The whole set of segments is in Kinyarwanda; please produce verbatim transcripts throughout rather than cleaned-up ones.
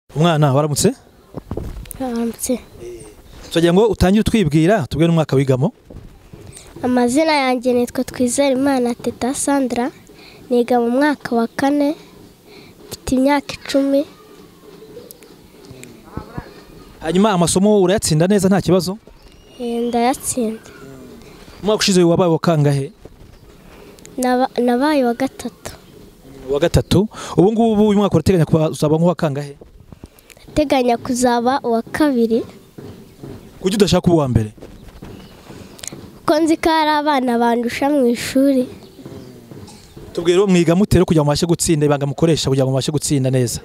Umwana waramutse? Waramutse. Tugira ngo utangire twibwira tubwe n'umwaka wigamo. Amazina yanjye nitwa Twizerimana Teta Sandra, niga mu mwaka wa kane, mfite imyaka icumi. Hanyuma amasomo urayatsinda neza nta kibazo? Eh, ndayatsinda. Umwaka ushize wabaye wakangahe? Nabaye wa gatatu. Wa gatatu. Ubu ngubu uyu mwaka urateganya kuzaba nk'uwa kangahe? Teganya kuzaba uwa kabiri. Kuki udashaka kuba uwa mbere? Ko nzi ko ari abana bandusha mu ishuri. Tubwire mwiga mutero kugira ngo mubashe gutsinda, ibanga mukoresha kugira ngo mubashe gutsinda neza.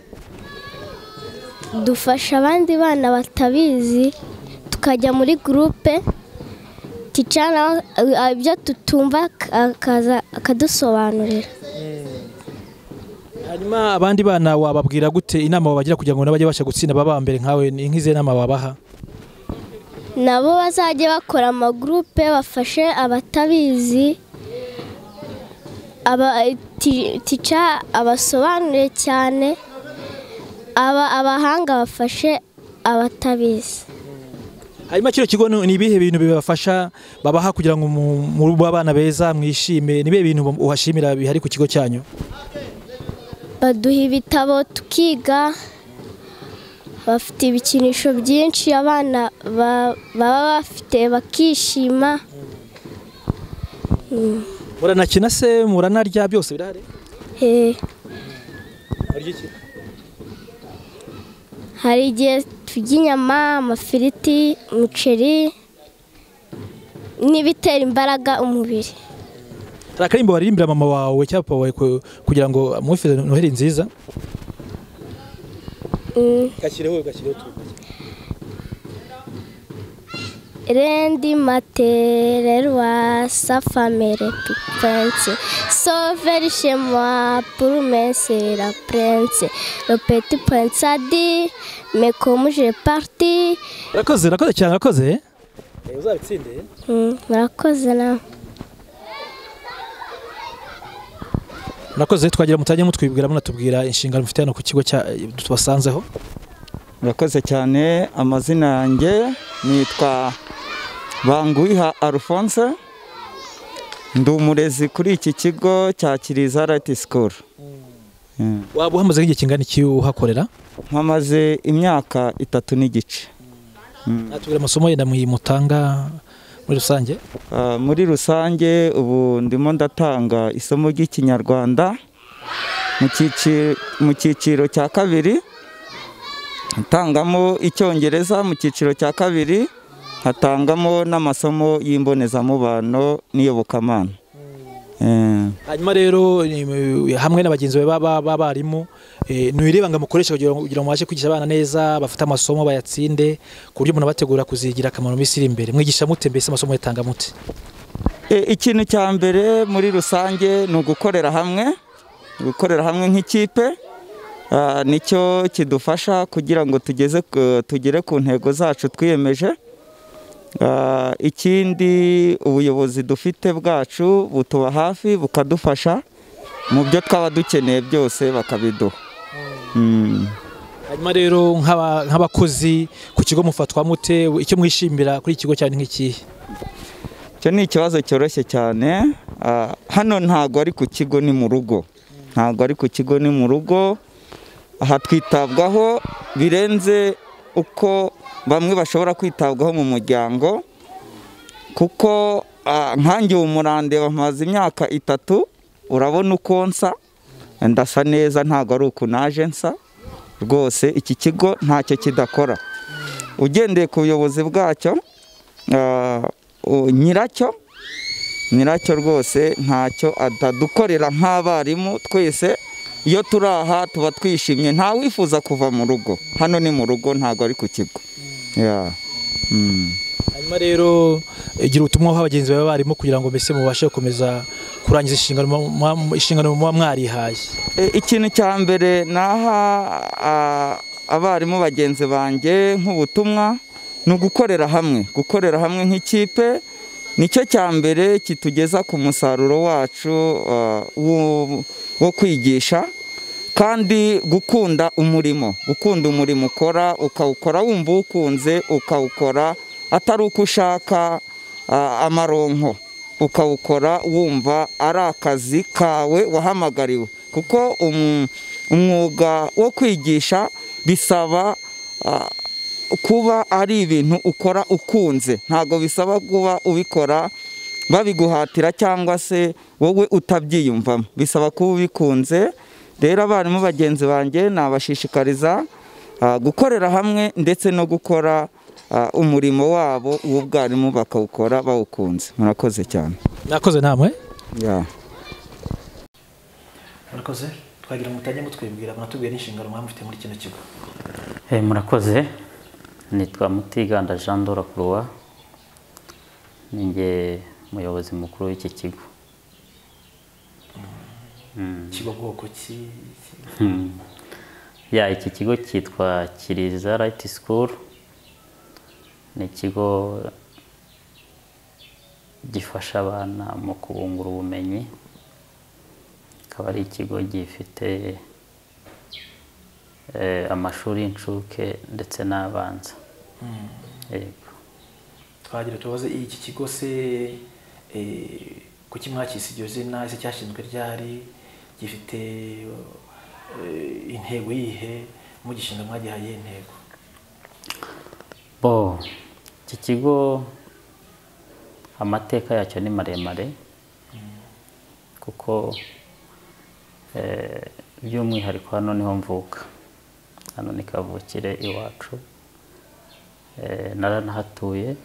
Dufasha abandi bana batabizi, tukajya muri groupe ticana ibyo tutumva akaza akadusobanurira. Hanyuma abandi bana wababwira gute inama wabagira kugira ngo nabajye basha gutsinda baba mbere nkawe, inkize nama wabaha? Nabo bazajye bakora ama groupe bafashe abatabizi, aba tica abasobanurire cyane, aba abahanga bafashe abatabizi. Hanyuma kiro kigo ni ibihe bintu bibafasha babaha kugira ngo mu bana beza mwishime, nibihe bintu uhashimira bihari ku kigo cyanyu? Baduha ibitabo tukiga, bafite ibikinisho byinshi abana baba bafite bakishima. Muranakina se, muranarya, byose birahari? Eh. Arya iki? Hari igihe turya inyama, amafiriti, umuceri n'ibitera imbaraga umubiri. Rakarimbo waririmbira mama wawe cyangwa papa wawe kugira ngo amufite Noheli nziza? Mm. Gashireho gashireho tu. Rendi matererwa sa famille prince, sauver chez moi pour me c'est la prince, le petit prince a dit mais comme je parti. Rakoze rakoze cyane rakoze. Eh uzabitsinde? Mm, rakoze na. Rakoze twagira mutajye mutwibwira munatubwira inshingano mufite hano ku kigo cya tubasanzeho. Rakoze cyane, amazina yanjye nitwa Banguiha Alphonse, ndi umurezi kuri iki kigo cya Kiliza Right School. Mm. Waba uhamaze igihe kingana iki uhakorera? Mpamaze imyaka itatu n'igice. Mm. Atubwira amasomo yenda mutanga muri rusange? Uh, muri rusange ubu ndimo ndatanga isomo ry'Ikinyarwanda mu cyiciro mu cyiciro cya kabiri, ntangamo Icyongereza mu cyiciro cya kabiri, hatangamo n'amasomo y'imbonezamubano n'iyobokamana. Eh. Hanyuma rero hamwe n'abagenzi b'abarimu n'irebanga mukoresha kugira ngo mubashe kwigisha abana neza, bafite amasomo bayatsinde ku buryo umuntu bategura kuzigira akamaro misiri imbere. Mwigisha mute mbese amasomo yatanga mute? Eh, ikintu cya mbere muri rusange ni ugukorera hamwe, gukorera hamwe nk'ikipe. Uh, nicyo kidufasha kugira ngo tugeze tugere ku ntego zacu twiyemeje. Uh, ikindi ubuyobozi dufite bwacu butuba hafi bukadufasha mu byo twaba dukeneye byose bakabiduha. Mm. Hanyuma rero nk'abakozi ku kigo mufatwa mute, icyo mwishimira kuri ikigo cyane nk'iki? Cyo ni ikibazo cyoroshye cyane. Uh, hano ntago ari ku kigo, ni mu rugo. Ntago ari ku kigo, ni mu rugo. Aha twitabwaho birenze uko bamwe bashobora kwitabwaho mu muryango, kuko nkanjye umurande bamaze imyaka itatu, urabona uko nsa, ndasa neza, ntago ari uko naje nsa rwose. Iki kigo ntacyo kidakora, ugendeye ku buyobozi bwacyo, nyiracyo nyiracyo rwose ntacyo atadukorera nk'abarimu. Twese iyo turi aha tuba twishimye, nta wifuza kuva mu rugo. Hano ni mu rugo, ntago ari ku kigo. Yeah. Mm. Hanyuma rero igira ubutumwa aho abagenzi baba barimo kugira ngo mbese mubashe gukomeza kurangiza inshingano inshingano muba mwarihaye. E, ikintu cya mbere naha abarimu bagenzi banjye nk'ubutumwa ni ugukorera hamwe, gukorera hamwe nk'ikipe. Nicyo cya mbere kitugeza ku musaruro wacu uh, wo kwigisha. kandi gukunda umurimo gukunda umurimo ukora ukawukora wumva ukunze ukawukora atari uko ushaka amaronko ukawukora wumva ari akazi kawe wahamagariwe kuko umwuga wo kwigisha bisaba kuba ari ibintu ukora ukunze ntago bisaba kuba ubikora babiguhatira cyangwa se wowe utabyiyumvamo bisaba kuba ubikunze rero abarimu bagenzi banjye nabashishikariza gukorera hamwe ndetse no gukora umurimo wabo w'ubwarimu bakawukora bawukunze murakoze cyane nakoze namwe ya murakoze twagira mutajye mutwibwira mwatubwira inshingano mwamufite muri kino kigo eh murakoze nitwa Mutiganda Jean Dora Croix ninge muyobozi mukuru w'iki kigo kigo bwoko ki ya iki kigo cyitwa Kiliza Right School ni ikigo gifasha abana mu kubungura ubumenyi akaba ari ikigo gifite amashuri y'incuke ndetse n'abanza yego twagira tubaze iki kigo se kuki mwakise iryo zina ese cyashinzwe ryari gifite intego yihe mugishinga mwagihaye intego bo iki kigo amateka yacyo ni maremare kuko by'umwihariko hano niho mvuka hano ni kavukire iwacu naranahatuye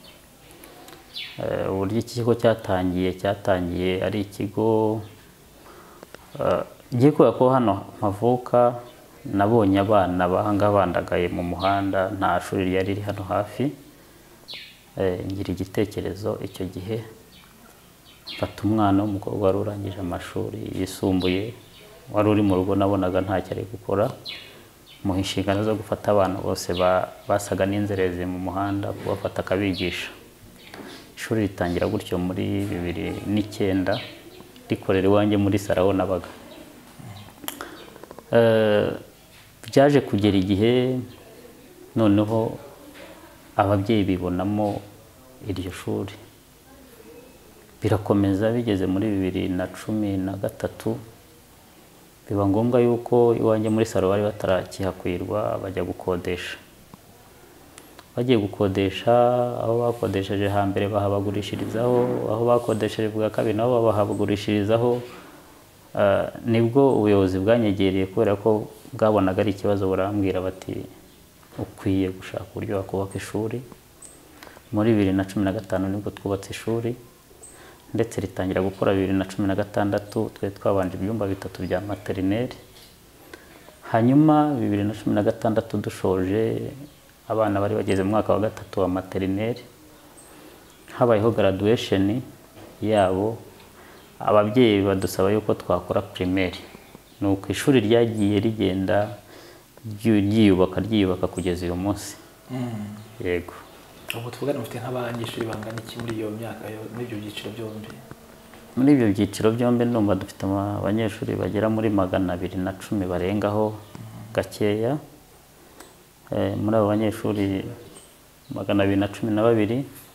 uburyo iki kigo cyatangiye cyatangiye ari ikigo ngiye kubera ko hano mpavuka nabonye abana bahanga bandagaye mu muhanda nta shuri ryari riri hano hafi ngira igitekerezo icyo gihe mfata umwana w'umukobwa wari urangije amashuri yisumbuye wari uri mu rugo nabonaga ntacyo ari gukora mu inshingano zo gufata abana bose basaga n'inzerezi mu muhanda kubafata akabigisha ishuri ritangira gutyo muri bibiri n'icyenda rikorera iwanjye muri Saraho nabaga byaje kugera igihe noneho ababyeyi bibonamo iryo shuri birakomeza bigeze muri bibiri na cumi na gatatu biba ngombwa yuko iwanjye muri Saraho bari batarakihakwirwa bajya gukodesha bagiye gukodesha aho bakodesheje hambere bahabagurishirizaho aho bakodesheje bwa kabiri nabo bahabagurishirizaho nibwo ubuyobozi bwanyegereye kubera ko bwabonaga ari ikibazo burambwira bati ukwiye gushaka uburyo wakubaka ishuri muri bibiri na cumi na gatanu nibwo twubatse ishuri ndetse ritangira gukora bibiri na cumi na gatandatu twe twabanje ibyumba bitatu bya materineri hanyuma bibiri na cumi na gatandatu dushoje abana bari bageze mu mwaka wa gatatu wa materineri habayeho graduation yabo ababyeyi badusaba yuko twakora primaire nuko ishuri ryagiye rigenda ryiyubaka ryiyubaka kugeza uyu munsi yego ubu tuvugana mufite nk'abanyeshuri bangana iki muri iyo myaka muri ibyo byiciro byombi muri ibyo byiciro byombi ndumva dufite abanyeshuri bagera muri magana abiri na cumi barengaho gakeya muri abo banyeshuri magana abiri na cumi na babiri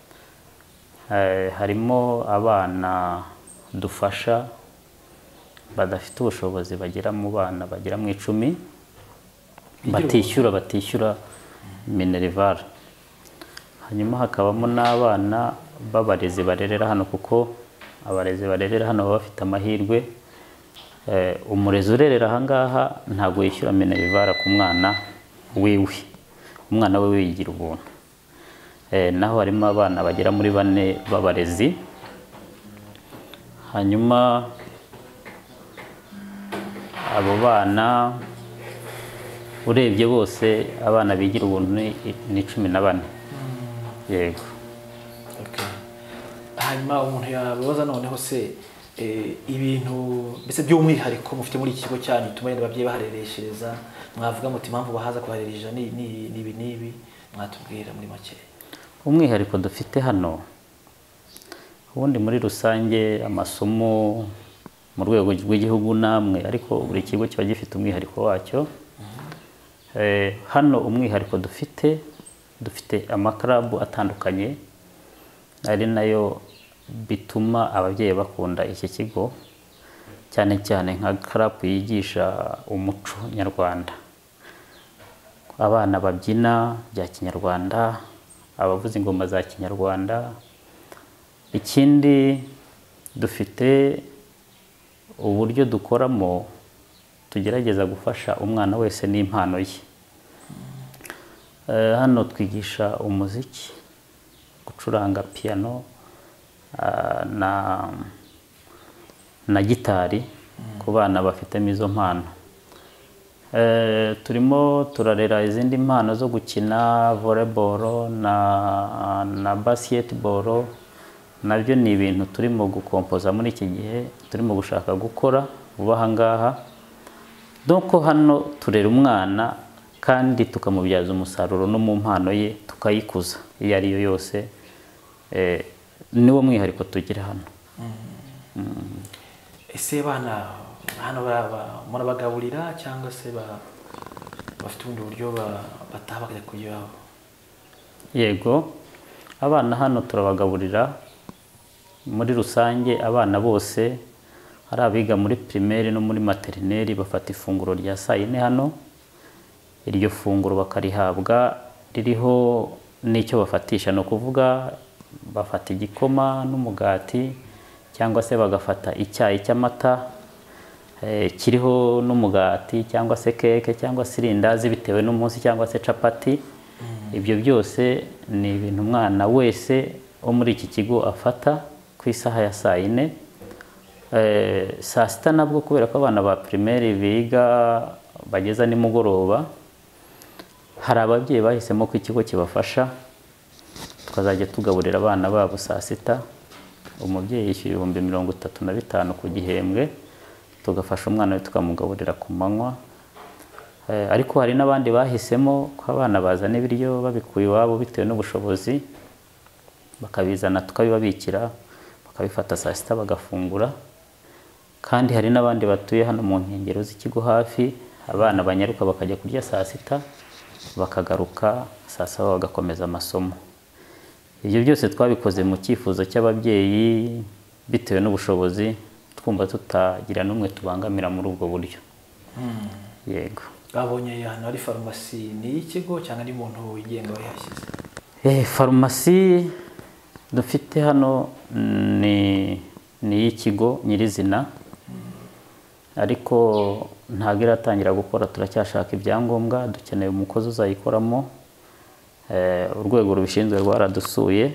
harimo abana dufasha badafite ubushobozi bagera mu bana bagera mu icumi batishyura batishyura minerivare hanyuma hakabamo n'abana b'abarezi barerera hano kuko abarezi barerera hano baba bafite amahirwe umurezi urerera ahangaha ntabwo yishyura minerivare ku mwana wiwe umwana we wigira ubuntu naho harimo abana bagera muri bane b'abarezi hanyuma abo bana urebye bose abana bigira ubuntu ni cumi na bane yego hanyuma umuntu yababaza noneho se ibintu mbese by'umwihariko mufite muri iki kigo cyanyu bituma ababyeyi baharereshereza mwavuga muti impamvu bahaza kuhareresha ni ibi n'ibi mwatubwira muri make umwihariko dufite hano ubundi muri rusange amasomo mu rwego rw'igihugu namwe ariko buri kigo kiba gifite umwihariko wacyo. Eh, hano umwihariko dufite dufite amakarabu atandukanye ari nayo bituma ababyeyi bakunda iki kigo, cyane cyane nka karabu yigisha umuco nyarwanda, abana babyina bya kinyarwanda, abavuza ingoma za kinyarwanda. Ikindi dufite uburyo dukoramo tugerageza gufasha umwana wese n'impano ye. Uh, hano twigisha umuziki, gucuranga piano uh, na na gitari ku bana bafitemo izo mpano. Uh, turimo turarera izindi mpano zo gukina volleyball na na basketball. Nabyo ni ibintu turimo gukompoza muri iki gihe, turimo gushaka gukora vuba aha ngaha. Donc hano turera umwana kandi tukamubyaza umusaruro no mu mpano ye tukayikuza iyo ari yo yose. Eh, niwo mwihariko tugira hano. Mm. Mm. Ese bana hano murabagaburira cyangwa se bafite ubundi buryo bataha bakajya kurya? Yego, abana hano turabagaburira. Muri rusange abana bose hari abiga muri primaire no muri maternelle bafata ifunguro rya saa yine hano. Iryo funguro bakarihabwa ririho n'icyo bafatisha, no kuvuga bafata igikoma n'umugati cyangwa se bagafata icyayi cy'amata eh, kiriho n'umugati cyangwa se keke cyangwa se irindazi bitewe n'umunsi cyangwa se capati. Mm. Ibyo byose ni ibintu umwana wese wo muri iki kigo afata ku isaha ya saa yine. Eh, saa sita nabwo kubera ko abana ba primaire biga bageza nimugoroba, hari ababyeyi bahisemo ko ikigo kibafasha tukazajya tugaburira abana babo saa sita. Umubyeyi yishyura ibihumbi mirongo itatu na bitanu ku gihembwe, tugafasha umwana we tukamugaburira ku manywa. Eh, ariko hari n'abandi bahisemo ko abana bazana ibiryo babikuye iwabo bitewe n'ubushobozi, bakabizana tukabibabikira bakabifata saa sita bagafungura. Kandi hari n'abandi batuye hano mu nkengero z'ikigo hafi, abana banyaruka bakajya kurya saa sita bakagaruka saa saba bagakomeza amasomo. Ibyo byose twabikoze mu cyifuzo cy'ababyeyi bitewe n'ubushobozi, twumva tutagira n'umwe tubangamira muri ubwo buryo. Mm. Yego. Babonye hano ari farumasi ni ikigo cyangwa ni umuntu wigenga wayashyize? Eh, farumasi dufite hano ni ni ikigo nyirizina. Ariko ntabwo iratangira gukora, turacyashaka ibyangombwa, dukeneye umukozi uzayikoramo. Eh, urwego rubishinzwe rwaradusuye,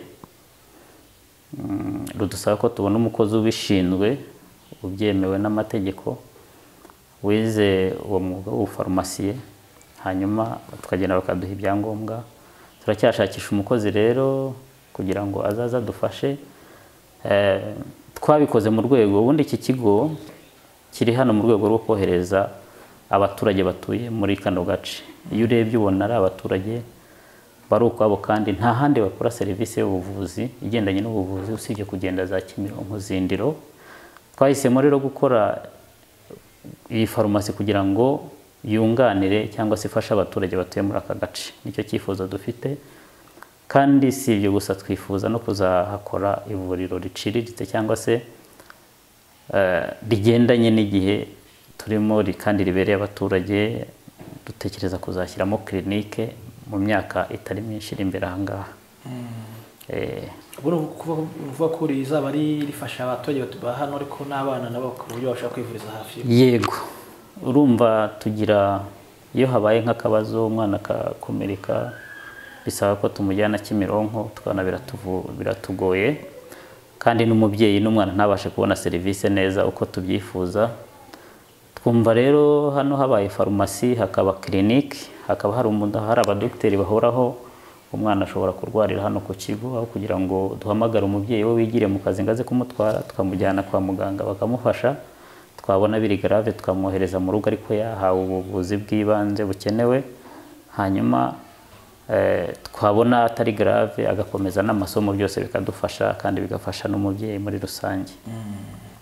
mm, rudusaba ko tubona umukozi ubishinzwe ubyemewe n'amategeko wize uwo mwuga w'ubufarumasiye, hanyuma tukagenda bakaduha ibyangombwa. Turacyashakisha umukozi rero kugira ngo azaza adufashe. Eh, twabikoze mu rwego, ubundi iki kigo kiri hano mu rwego rwo kohereza abaturage batuye muri kano gace. Iyo urebye ubona ari abaturage bari ukwabo kandi nta handi bakora serivisi y'ubuvuzi igendanye n'ubuvuzi usibye kugenda za Kimironko, Zindiro. Twahisemo rero gukora iyi farumasi kugira ngo yunganire cyangwa se ifashe abaturage batuye muri aka gace. Nicyo cyifuzo dufite, kandi si ibyo gusa, twifuza no kuzahakora ivuriro riciriritse cyangwa se uh, rigendanye n'igihe turimo kandi ribereye abaturage. Dutekereza kuzashyiramo clinique mu myaka itari myinshi iri imbere aha ngaha. Mm. Eh, kuvuga ko rizaba ari rifasha abaturage ba hano ariko n'abana nabo ku buryo bashaka kwivuriza hafi? Yego, urumva tugira iyo habaye nk'akabazo umwana akakomereka bisaba ko tumujyana Kimironko, tukana biratugoye kandi n'umubyeyi n'umwana ntabashe kubona serivisi neza uko tubyifuza. Twumva rero hano habaye farumasi, hakaba clinique, hakaba hari umuntu hari abadokiteri bahoraho, umwana ashobora kurwarira hano ku kigo aho kugira ngo duhamagare umubyeyi we wigire mu kazi ngaze kumutwara tukamujyana kwa muganga bakamufasha. Twabona biri grave tukamwohereza mu rugo ariko yahawe ubuvuzi bw'ibanze bukenewe, hanyuma eh, twabona atari grave agakomeza n'amasomo, byose bikadufasha kandi bigafasha n'umubyeyi muri rusange. Mm.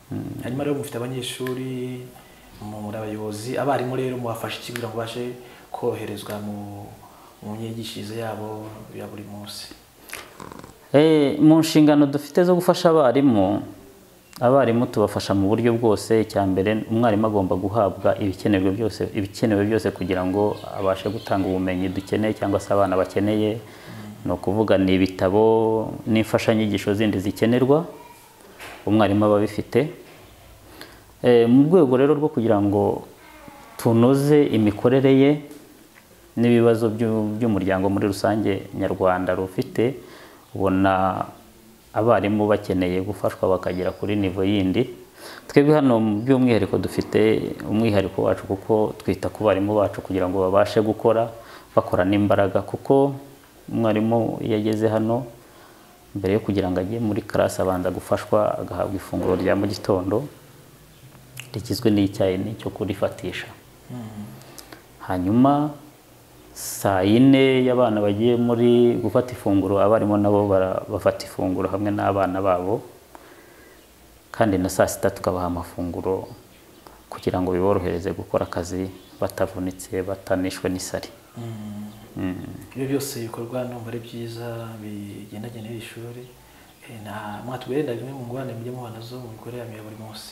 hanyuma rero mufite abanyeshuri muri abayobozi abarimu rero mubafasha iki kugira ngo bashe koroherezwa mu mu myigishirize yabo ya buri munsi? Mu nshingano dufite zo gufasha abarimu, abarimu tubafasha mu buryo bwose. Icya mbere, umwarimu agomba guhabwa ibikenewe byose ibikenewe byose kugira ngo abashe gutanga ubumenyi dukeneye cyangwa se abana bakeneye. No kuvuga ni ibitabo n'imfashanyigisho zindi zikenerwa, umwarimu aba bifite. Mu rwego rero rwo kugira ngo tunoze imikorere ye n'ibibazo by'umuryango muri rusange nyarwanda rufite, ubona abarimu bakeneye gufashwa bakagera kuri nivo yindi. Twebwe hano by'umwihariko dufite umwihariko wacu kuko twita ku barimu bacu kugira ngo babashe gukora bakora n'imbaraga, kuko umwarimu iyo ageze hano mbere yo kugira ngo ajye muri class abanza gufashwa agahabwa ifunguro rya mu gitondo rigizwe n'icyayi n'icyo kurifatisha. Hanyuma saa yine y'abana bagiye muri gufata ifunguro, abarimu nabo bafata ifunguro hamwe n'abana babo, kandi na saa sita tukabaha amafunguro kugira ngo biborohereze gukora akazi batavunitse batanishwe n'isari. Ibyo byose bikorwa numva ari byiza bigendanye n'iri shuri. Na mwatubwira bimwe mu ngorane mujye mubana zo mu mikorere ya buri munsi?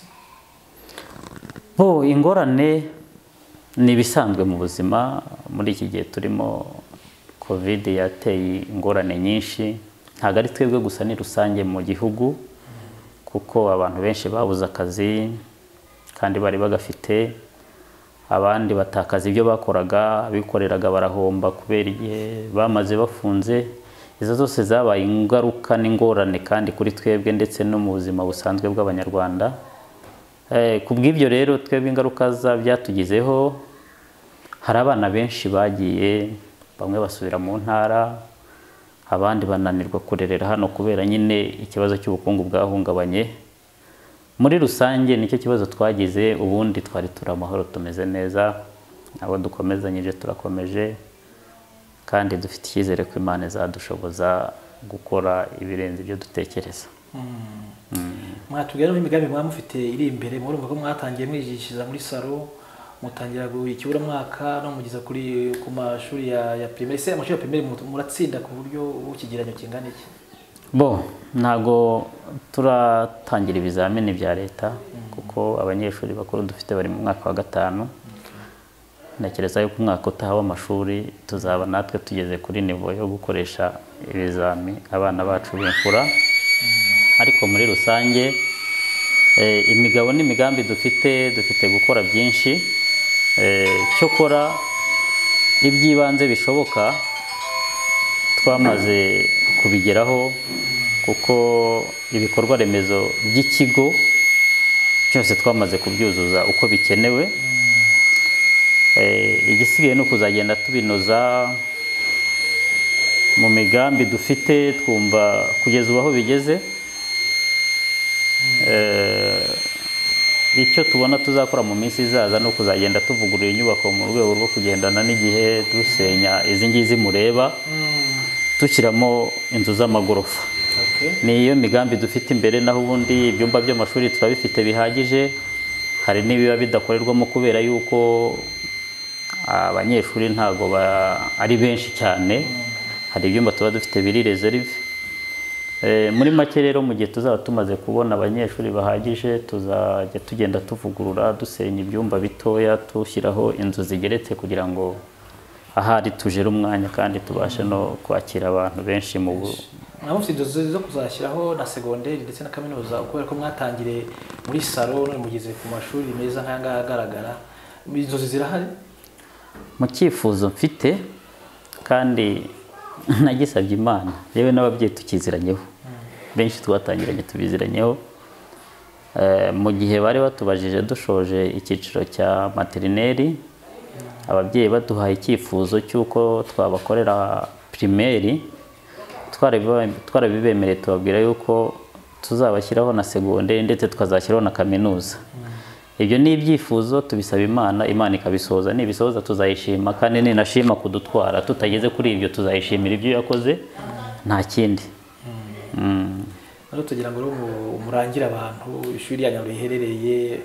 Bo ingorane ni ibisanzwe mu buzima. Muri iki gihe turimo covid yateye ingorane nyinshi, ntabwo ari twebwe gusa, ni rusange mu gihugu, kuko abantu benshi babuze akazi kandi bari bagafite, abandi batakaza ibyo bakoraga, abikoreraga barahomba kubera igihe bamaze bafunze. Izo zose zabaye ingaruka n'ingorane kandi kuri twebwe ndetse no mu buzima busanzwe bw'abanyarwanda. Kubw'ibyo rero twebwe ingaruka za byatugizeho, hari abana benshi bagiye, bamwe basubira mu ntara, abandi bananirwa kurerera hano kubera nyine ikibazo cy'ubukungu bwahungabanye. Muri rusange nicyo kibazo twagize, ubundi twari turi amahoro tumeze neza, abo dukomezanyije turakomeje, kandi dufite icyizere ko Imana izadushoboza gukora ibirenze ibyo dutekereza. Mwatubwira n'imigambi mwa mufite iri imbere, murumva ko mwatangiye mwigishiriza muri salo, mutangira ikibura mwaka no mugeza kuri ku mashuri ya ya primaire. Se amashuri ya primaire muratsinda ku buryo ukigeranyo kingana iki? Bo ntago turatangira ibizamini bya leta kuko abanyeshuri bakuru dufite bari mu mwaka wa gatanu. Ntekereza yuko umwaka utaha w'amashuri tuzaba natwe tugeze kuri nivo yo gukoresha ibizami abana bacu b'imfura. Ariko muri rusange imigabo n'imigambi dufite dufite gukora byinshi, cyo kora iby'ibanze bishoboka twamaze kubigeraho, kuko ibikorwa remezo by'ikigo cyose twamaze kubyuzuza uko bikenewe. Igisigaye no kuzagenda tubinoza mu migambi dufite, twumva kugeza ubu aho bigeze. Icyo tubona tuzakora mu minsi izaza no kuzagenda tuvugurura inyubako mu rwego rwo kugendana n'igihe, dusenya izi ngizi mureba, dushyiramo inzu z'amagorofa. Niyo migambi dufite imbere, naho ubundi ibyumba by'amashuri turabifite bihagije. Hari n'ibiba bidakorerwamo kubera yuko abanyeshuri ntago ari benshi cyane, hari ibyumba tuba dufite biri reserve. Muri make rero mu gihe tuzaba tumaze kubona abanyeshuri bahagije, tuzajya tugenda tuvugurura, dusenya ibyumba bitoya, tushyiraho inzu zigeretse kugira ngo ahari tujere umwanya kandi tubashe no kwakira abantu benshi. Mu mwamufite inzozi zo kuzashyiraho na segonderi ndetse na kaminuza, kubera ko mwatangire muri salo none mugeze ku mashuri meza nk'aya ngaya agaragara, inzozi zirahari? Mu cyifuzo mfite kandi nagisabye Imana, yewe n'ababyeyi tukiziranyeho, benshi twatangiranye tubiziranyeho. Mu gihe bari batubajije dushoje icyiciro cya materineri, ababyeyi baduhaye icyifuzo cy'uko twabakorera primaire, twarabibemereye tubabwira yuko tuzabashyiraho na segonderi ndetse tukazashyiraho na kaminuza. Ibyo ni ibyifuzo tubisaba Imana, Imana ikabisohoza. Nibisohoza tuzayishima, kandi ninashima kudutwara tutageze kuri ibyo tuzayishimira ibyo yakoze, nta kindi. hano tugira ngo umurangira abantu ishuri rya Nyarure riherereye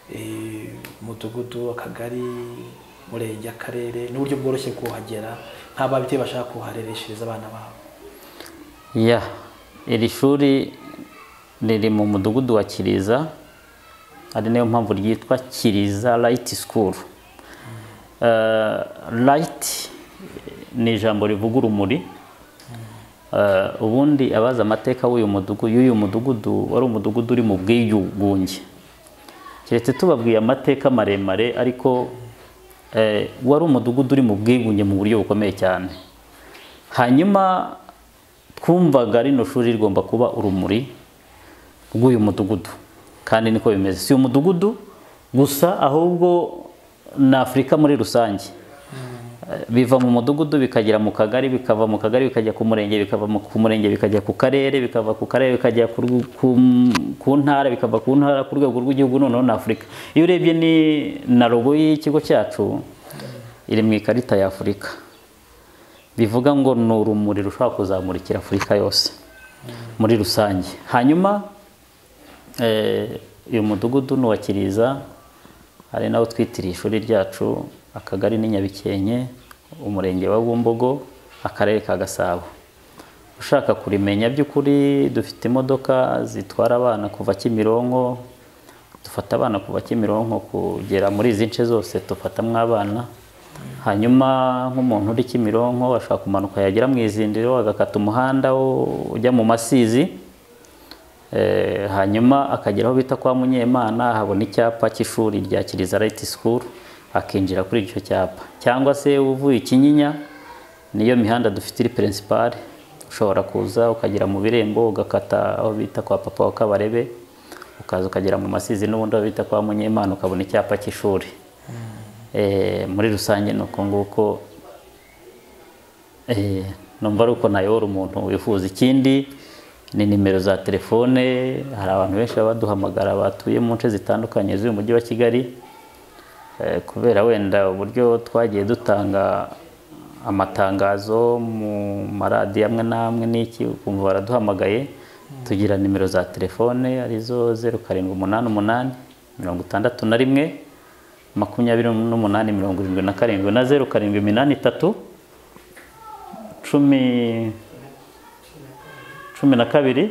umudugudu akagari murenge akarere n'uburyo bworoshye kuhagera nk'ababyeyi bashaka kuharereshereza abana babo. Ya iri shuri riri mu mudugudu wa Kiliza, ari nayo mpamvu ryitwa Kiliza Light School. Uh, light ni ijambo rivuga urumuri. Uh, ubundi abaza amateka w'uyu mudugudu y'uyu mudugudu wari umudugudu uri mu bwiyugunge. Keretse tubabwiye amateka maremare ariko eh, wari umudugudu uri mu bwiyugunge mu buryo bukomeye cyane. Hanyuma twumvaga rino shuri rigomba kuba urumuri rw'uyu mudugudu, kandi niko bimeze. Si umudugudu gusa ahubwo na Afrika muri rusange. Biva mu mudugudu bikagera mu kagari, bikava mu kagari bikajya ku murenge, bikava ku murenge bikajya ku karere, bikava ku karere bikajya ku ntara, bikava ku ntara ku rwego rw'igihugu, noneho na Afrika. Iyo urebye ni na logo y'ikigo cyacu iri mu ikarita ya Afrika, bivuga ngo ni urumuri rushobora kuzamurikira Afrika yose muri rusange. Hanyuma eh, uyu mudugudu ni wa Kiliza, ari nawo twitiriye ishuri ryacu. Akagari ni Nyabikenke, umurenge wa Bumbogo, akarere ka Gasabo. Ushaka kurimenya by'ukuri, dufite imodoka zitwara abana kuva Kimironko, dufata abana kuva Kimironko kugera muri izi nce zose tufatamwe abana. Hanyuma nk'umuntu uri Kimironko ashaka kumanuka yagera mu izindiro agakata umuhanda ujya mu Masizi, eh, hanyuma akageraho bita kwa Munyemana, habona icyapa cy'ishuri rya Kiliza Light School, akinjira kuri icyo cyapa. Cyangwa se uvuye Kinyinya, niyo mihanda dufite iri principal, ushobora kuza ukagera mu Birembo ugakata aho bita kwa papa wa Kabarebe, ukaza ukagera mu Masizi n'ubundi aho bita kwa Munyemana ukabona icyapa cy'ishuri. mm. eh, muri rusange nuko nguko eh, numva ari uko nayobora umuntu wifuza. Ikindi ni nimero za telefone, hari abantu benshi baduhamagara batuye mu nce zitandukanye z'uyu mujyi wa Kigali. Kubera wenda uburyo twagiye dutanga amatangazo mu maradiyo amwe n'amwe n'iki, ukumva baraduhamagaye. Tugira nimero za telefone arizo zeru karindwi umunani umunani mirongo itandatu na rimwe makumyabiri n'umunani mirongo irindwi na karindwi na zeru karindwi iminani itatu cumi cumi na kabiri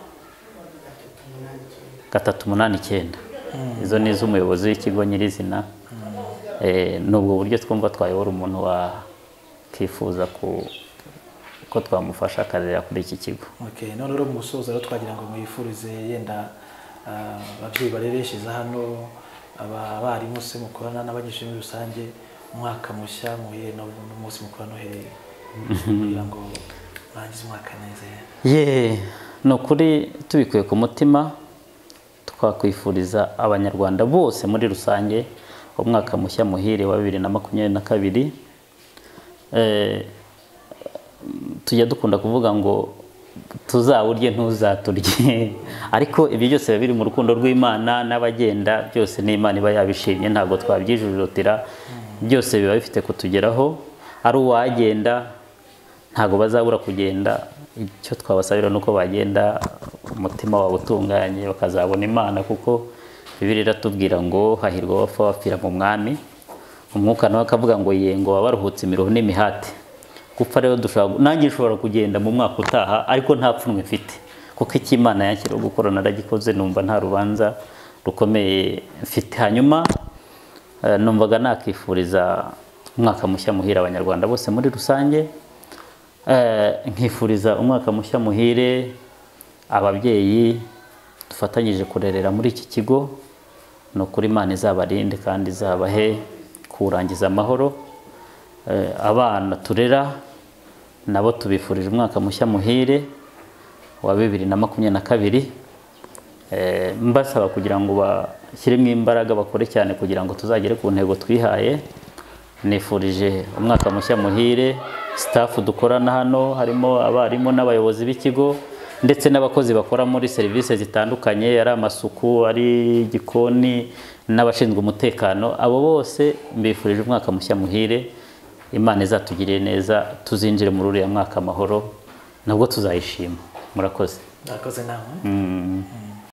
gatatu umunani icyenda. Izo ni iz'umuyobozi w'ikigo nyirizina. Eh, nubwo buryo twumva twayobora umuntu wakifuza ku ko twamufasha akarera kuri iki kigo. Okay, none rero mu gusoza rero twagira ngo mwifurize yenda ababyeyi barereshereza hano, abarimu se mukorana n'abanyeshuri muri rusange, umwaka mushya muhiye n'umunsi mukuru Noheli, kugira ngo barangize umwaka neza. Ye no kuri tubikuye ku mutima, twakwifuriza abanyarwanda bose muri rusange umwaka mushya muhire wa bibiri na makumyabiri na kabiri. Eh, tujya dukunda kuvuga ngo tuzawurye ntuzaturye, ariko ibyo byose biba biri mu rukundo rw'Imana, n'abagenda byose n'Imana iba yabishimye, ntabwo twabyijujutira. Byose biba bifite kutugeraho. Ari uwagenda ntabwo bazabura kugenda, icyo twabasabira nuko bagenda umutima wabo utunganye bakazabona Imana, kuko Bibiliya iratubwira ngo hahirwa abapfa bapfira mu mwami. Umwuka nawe akavuga ngo yengo babaruhutse imiruho n'imihati. Gupfa rero dushobora, nanjye nshobora kugenda mu mwaka utaha ariko nta pfunwe mfite, kuko icyo Imana yanshyiriyeho gukora naragikoze, numva nta rubanza rukomeye mfite. Hanyuma numvaga nakifuriza umwaka mushya muhire abanyarwanda bose muri rusange. Nkifuriza umwaka mushya muhire ababyeyi dufatanyije kurerera muri iki kigo. No kuri Imana izabarinde kandi izabahe kurangiza amahoro. Abana turera nabo tubifurije umwaka mushya muhire wa bibiri na makumyabiri na kabiri. Mbasaba kugira ngo bashyiremo imbaraga, bakore cyane kugira ngo tuzagere ku ntego twihaye. Nifurije umwaka mushya muhire staff dukorana hano, harimo abarimu n'abayobozi b'ikigo ndetse n'abakozi bakora muri serivisi zitandukanye, ari amasuku, ari igikoni, n'abashinzwe umutekano. Abo bose mbifurije umwaka mushya muhire. Imana izatugirire neza, tuzinjire muri uriya mwaka amahoro, nabwo tuzayishima. murakoze murakoze nawe Mm.